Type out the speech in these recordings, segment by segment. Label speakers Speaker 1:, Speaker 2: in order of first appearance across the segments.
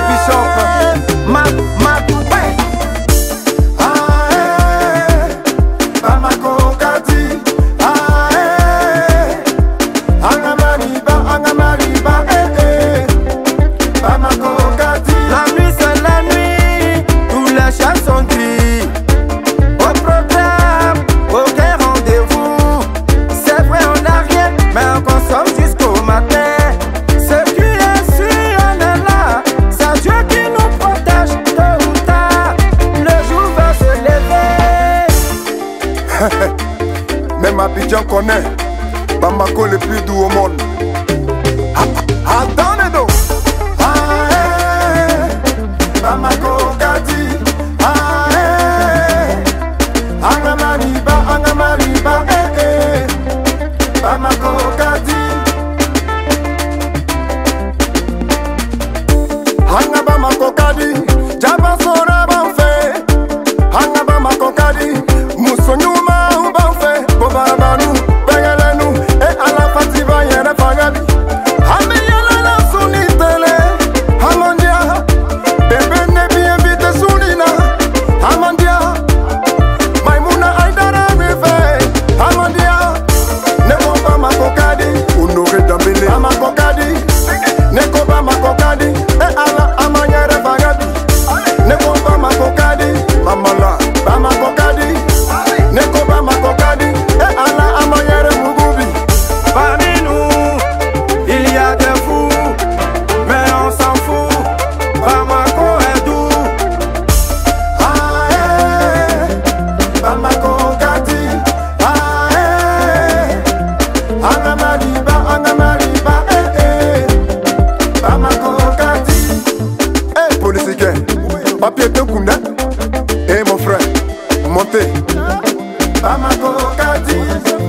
Speaker 1: Bishop, ma Dubai. La nuit c'est la nuit, tous les chats sont gris. Au programme, aucun rendez-vous. C'est vrai on n'a rien, mais on consomme jusqu'au matin. Ce qui est sûr, on est là. C'est Dieu qui nous protège tôt ou tard. Le jour va se lever.
Speaker 2: Même Abidjan connaît Bamako le plus doux au monde. Attends les dos.
Speaker 1: Bamako Kati, Angamariba, Bamako Kati.
Speaker 2: Hanga Bamako Kadi, Jaba Sora Banfe. Hanga Bamako Kadi, Musonyuma Banfe. Bobarabanu, Begalenu, et Ala Fatiba Yere Fagabi. Ameyala la Sunitele, Amandia. Bébé n'est bien vite Sunina, Amandia. Maimouna Aïdara Rive, Amandia. Neko Bamako Kadi, Honoré Dambélé, Bamako Kadi. Neko Bamako Kadi, et Ala Amanyere Fagabi. Neko Bamako Kadi, Mamala, Bamako Kadi. Neko Bamako Kadi, et Ala Amanyere Mugubi.
Speaker 1: Parmi nous, il y a des fous, mais on s'en fout. Bamako est doux.
Speaker 2: Bamako Kati, Angamariba,
Speaker 1: Bamako Kati.
Speaker 2: Policier, papier de Kounda, mon frère, montez.
Speaker 1: Bamako Kati.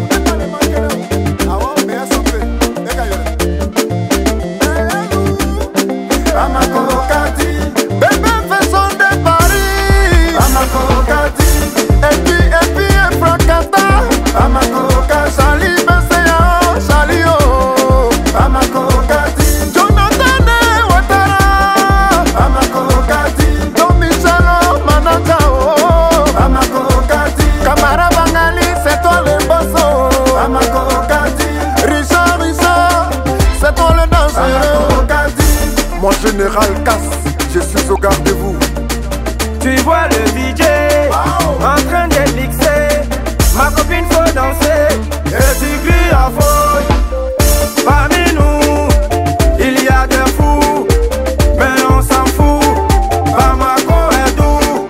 Speaker 1: Bamako Kati.
Speaker 2: Bébé fait son de Paris.
Speaker 1: Bamako Kati.
Speaker 2: Et puis, Francata.
Speaker 1: Bamako Kati.
Speaker 2: Sali Besséa, Sali O.
Speaker 1: Bamako Kati.
Speaker 2: Jonathan Ouattara.
Speaker 1: Bamako Kati.
Speaker 2: Don Michel Manatao.
Speaker 1: Bamako Kati.
Speaker 2: Camara Bangali, c'est toi le bosso.
Speaker 1: Bamako Kati.
Speaker 2: Richard, c'est toi le danseur.
Speaker 1: Bamako Kati.
Speaker 2: Mon général Casse, je suis au garde-vous.
Speaker 1: Tu vois le DJ en train de mixer. Ma copine faut danser et tu cries à faux. Parmi nous, il y a des fous, mais on s'en fout. Bamako est doux.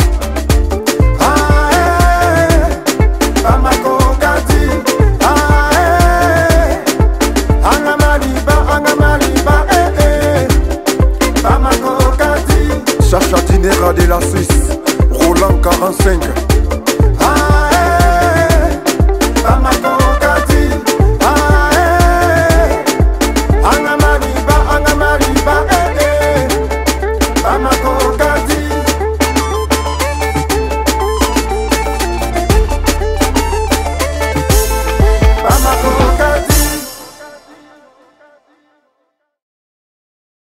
Speaker 1: Bamako Kati. Angamariba, Bamako Kati.
Speaker 2: Chacha Dinera de la Suisse, Roland 45.